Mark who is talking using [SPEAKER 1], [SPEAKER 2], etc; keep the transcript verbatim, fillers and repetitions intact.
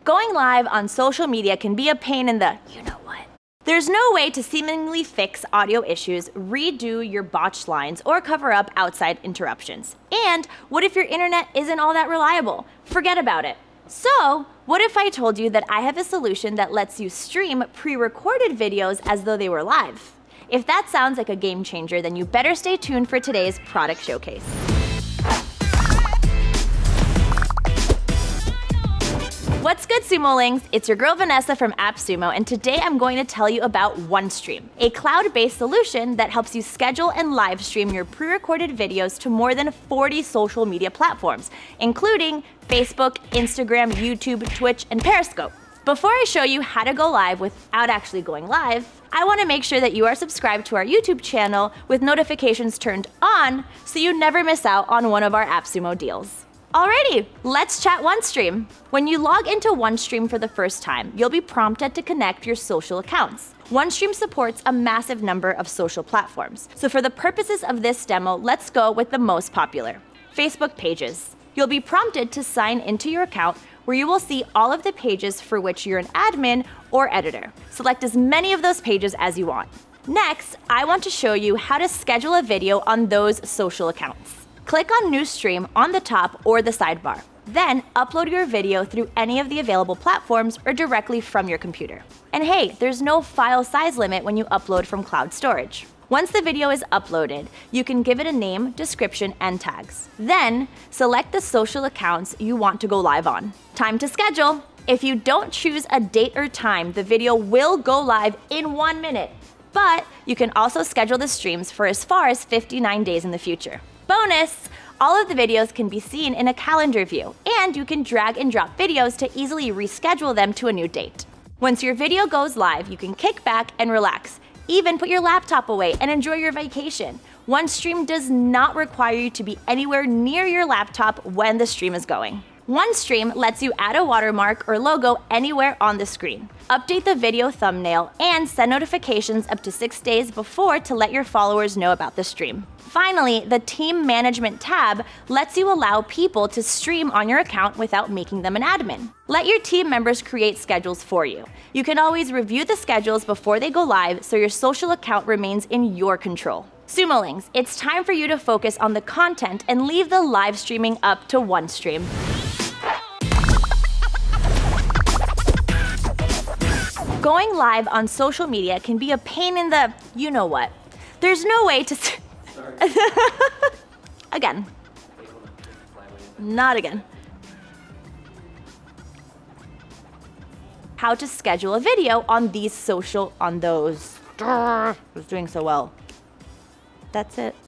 [SPEAKER 1] Going live on social media can be a pain in the you know what. There's no way to seemingly fix audio issues, redo your botched lines, or cover up outside interruptions. And what if your internet isn't all that reliable? Forget about it. So, what if I told you that I have a solution that lets you stream pre-recorded videos as though they were live? If that sounds like a game changer, then you better stay tuned for today's product showcase. What's good, Sumolings? It's your girl Vanessa from AppSumo, and today I'm going to tell you about OneStream, a cloud-based solution that helps you schedule and live stream your pre-recorded videos to more than forty social media platforms, including Facebook, Instagram, YouTube, Twitch, and Periscope. Before I show you how to go live without actually going live, I want to make sure that you are subscribed to our YouTube channel with notifications turned on so you never miss out on one of our AppSumo deals. Alrighty, let's chat OneStream. When you log into OneStream for the first time, you'll be prompted to connect your social accounts. OneStream supports a massive number of social platforms. So for the purposes of this demo, let's go with the most popular, Facebook pages. You'll be prompted to sign into your account where you will see all of the pages for which you're an admin or editor. Select as many of those pages as you want. Next, I want to show you how to schedule a video on those social accounts. Click on New Stream on the top or the sidebar. Then upload your video through any of the available platforms or directly from your computer. And hey, there's no file size limit when you upload from cloud storage. Once the video is uploaded, you can give it a name, description, and tags. Then select the social accounts you want to go live on. Time to schedule. If you don't choose a date or time, the video will go live in one minute. But you can also schedule the streams for as far as fifty-nine days in the future. Bonus! All of the videos can be seen in a calendar view, and you can drag and drop videos to easily reschedule them to a new date. Once your video goes live, you can kick back and relax. Even put your laptop away and enjoy your vacation. OneStream does not require you to be anywhere near your laptop when the stream is going. OneStream lets you add a watermark or logo anywhere on the screen, update the video thumbnail, and send notifications up to six days before to let your followers know about the stream. Finally, the Team Management tab lets you allow people to stream on your account without making them an admin. Let your team members create schedules for you. You can always review the schedules before they go live so your social account remains in your control. Sumolings, it's time for you to focus on the content and leave the live streaming up to OneStream. Going live on social media can be a pain in the you know what. There's no way to Sorry. Again. Not again. How to schedule a video on these social, on those. I was doing so well. That's it.